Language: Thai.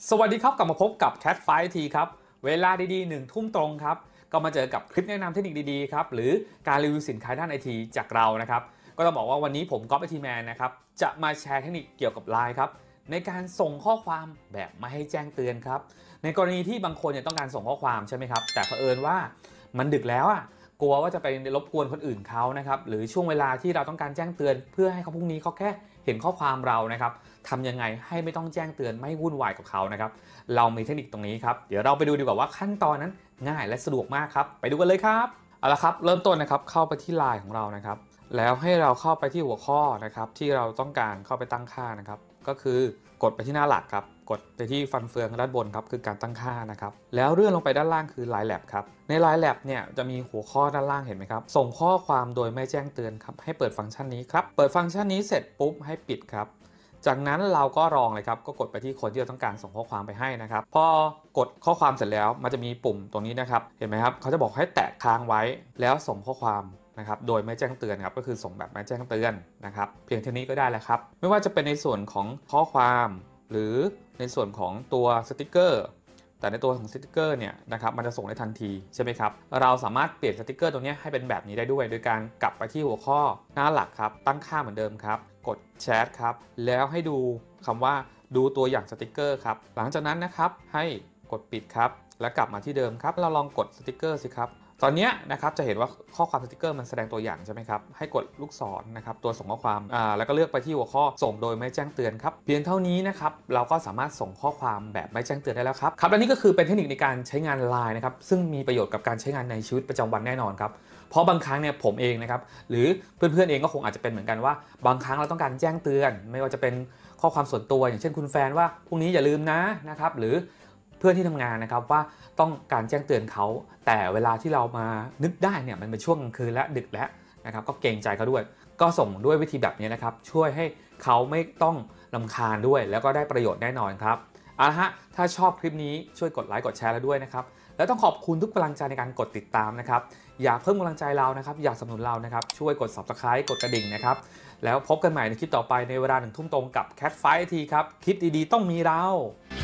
สวัสดีครับกลับมาพบกับ Cat Fight ทีครับเวลาดีๆ1 ทุ่มตรงครับก็มาเจอกับคลิปแนะนำเทคนิคดีๆครับหรือการรีวิวสินค้าด้านไอทีจากเรานะครับก็ต้องบอกว่าวันนี้ผมก๊อฟไอทีแมนนะครับจะมาแชร์เทคนิคเกี่ยวกับ LINE ครับในการส่งข้อความแบบไม่ให้แจ้งเตือนครับในกรณีที่บางคนเนี่ยต้องการส่งข้อความใช่ไหมครับแต่เผอิญว่ามันดึกแล้วกลัวว่าจะไปรบกวนคนอื่นเขานะครับหรือช่วงเวลาที่เราต้องการแจ้งเตือนเพื่อให้เขาพรุ่งนี้เขาแค่เห็นข้อความเรานะครับทำยังไงให้ไม่ต้องแจ้งเตือนไม่วุ่นวายกับเขานะครับเรามีเทคนิคตรงนี้ครับเดี๋ยวเราไปดูดีกว่าว่าขั้นตอนนั้นง่ายและสะดวกมากครับไปดูกันเลยครับเอาละครับเริ่มต้นนะครับเข้าไปที่ LINE ของเรานะครับแล้วให้เราเข้าไปที่หัวข้อนะครับที่เราต้องการเข้าไปตั้งค่านะครับก็คือกดไปที่หน้าหลักครับกดไปที่ฟันเฟืองด้านบนครับคือการตั้งค่านะครับแล้วเลื่อนลงไปด้านล่างคือ LINE Lab ครับใน LINE Lab เนี่ยจะมีหัวข้อด้านล่างเห็นไหมครับส่งข้อความโดยไม่แจ้งเตือนครับให้เปิดฟังก์ชันนี้ครับเปิดฟังก์ชันนี้เสร็จปุ๊บให้ปิดครับจากนั้นเราก็ลองเลยครับก็กดไปที่คนที่เราต้องการส่งข้อความไปให้นะครับพอกดข้อความเสร็จแล้วมันจะมีปุ่มตรงนี้นะครับเห็นไหมครับเขาจะบอกให้แตะค้างไว้แล้วส่งข้อความนะครับโดยไม่แจ้งเตือนครับก็คือส่งแบบไม่แจ้งเตือนนะครับเพียงเท่านี้ก็ได้แล้วครับไม่ว่าจะเป็นในส่วนของข้อความหรือในส่วนของตัวสติกเกอร์แต่ในตัวของสติกเกอร์เนี่ยนะครับมันจะส่งได้ทันทีใช่ไหมครับเราสามารถเปลี่ยนสติกเกอร์ตัวนี้ให้เป็นแบบนี้ได้ด้วยโดยการกลับไปที่หัวข้อหน้าหลักครับตั้งค่าเหมือนเดิมครับกดแชทครับแล้วให้ดูคำว่าดูตัวอย่างสติกเกอร์ครับหลังจากนั้นนะครับให้กดปิดครับแล้วกลับมาที่เดิมครับเราลองกดสติกเกอร์สิครับตอนนี้นะครับจะเห็นว่าข้อความสติกเกอร์มันแสดงตัวอย่างใช่ไหมครับให้กดลูกศรนะครับตัวส่งข้อความแล้วก็เลือกไปที่หัวข้อส่งโดยไม่แจ้งเตือนครับเพียงเท่านี้นะครับเราก็สามารถส่งข้อความแบบไม่แจ้งเตือนได้แล้วครับและนี่ก็คือเป็นเทคนิคในการใช้งาน LINE นะครับซึ่งมีประโยชน์กับการใช้งานในชีวิตประจำวันแน่นอนครับเพราะบางครั้งเนี่ยผมเองนะครับหรือเพื่อนๆเองก็คงอาจจะเป็นเหมือนกันว่าบางครั้งเราต้องการแจ้งเตือนไม่ว่าจะเป็นข้อความส่วนตัวอย่างเช่นคุณแฟนว่าพรุ่งนี้อย่าลืมนะครับหรือเพื่อนที่ทำงานนะครับว่าต้องการแจ้งเตือนเขาแต่เวลาที่เรามานึกได้เนี่ยมันเป็นช่วงกลางคืนและดึกแล้วนะครับก็เกรงใจเขาด้วยก็ส่งด้วยวิธีแบบนี้นะครับช่วยให้เขาไม่ต้องรำคาญด้วยแล้วก็ได้ประโยชน์แน่นอนครับเอาละฮะถ้าชอบคลิปนี้ช่วยกดไลค์กดแชร์แล้วด้วยนะครับแล้วต้องขอบคุณทุกกำลังใจในการกดติดตามนะครับอยากเพิ่มกำลังใจเรานะครับอยากสนับสนุนเรานะครับช่วยกด Subscribe กดกระดิ่งนะครับแล้วพบกันใหม่ในคลิปต่อไปในเวลา1 ทุ่มตรงกับ Cat Fight ทีครับคลิปดีๆต้องมีเรา